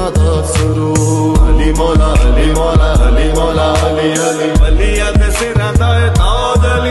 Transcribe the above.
फुल्लां दा सुरूर। अली मौला अली मौला अली मौला अली अली, वलियां दे सिरां दा ताज